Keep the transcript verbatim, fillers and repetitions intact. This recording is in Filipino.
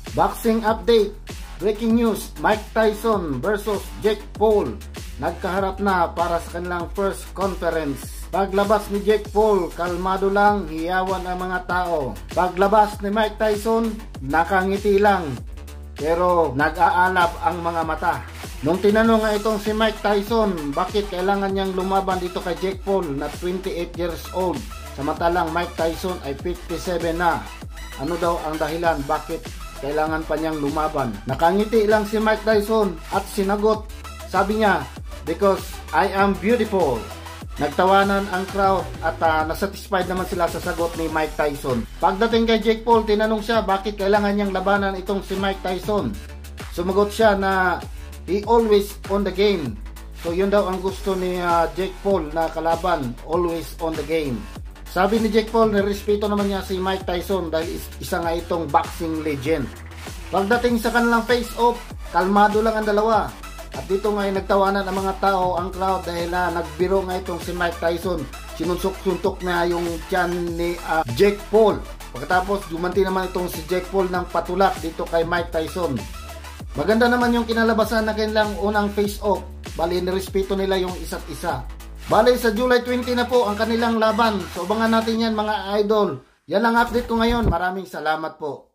Boxing update. Breaking news, Mike Tyson versus Jake Paul. Nagkaharap na para sa kanilang first conference. Paglabas ni Jake Paul, kalmado lang, hiyawan ang mga tao. Paglabas ni Mike Tyson, nakangiti lang. Pero nag-aalab ang mga mata. Nung tinanong nga itong si Mike Tyson, bakit kailangan niyang lumaban dito kay Jake Paul na twenty-eight years old, samantalang Mike Tyson ay fifty-seven na. Ano daw ang dahilan bakit kailangan pa niyang lumaban? Nakangiti lang si Mike Tyson at sinagot. Sabi niya, because I am beautiful. Nagtawanan ang crowd at uh, nasatisfied naman sila sa sagot ni Mike Tyson. Pagdating kay Jake Paul, tinanong siya bakit kailangan niyang labanan itong si Mike Tyson. Sumagot siya na he always on the game. So yun daw ang gusto ni uh, Jake Paul na kalaban, always on the game. Sabi ni Jake Paul, nirespeto naman niya si Mike Tyson dahil isa nga itong boxing legend. Pagdating sa kanilang face-off, kalmado lang ang dalawa. At dito nga ay nagtawanan ang mga tao, ang crowd, dahil na nagbiro nga itong si Mike Tyson. Sinunsok-suntok na yung tiyan ni uh, Jake Paul. Pagkatapos, gumanti naman itong si Jake Paul ng patulak dito kay Mike Tyson. Maganda naman yung kinalabasan na kanilang unang face-off. Bali, nirespeto nila yung isa't isa. Bali, sa July twenty na po ang kanilang laban. So, abangan natin yan mga idol. Yan ang update ko ngayon. Maraming salamat po.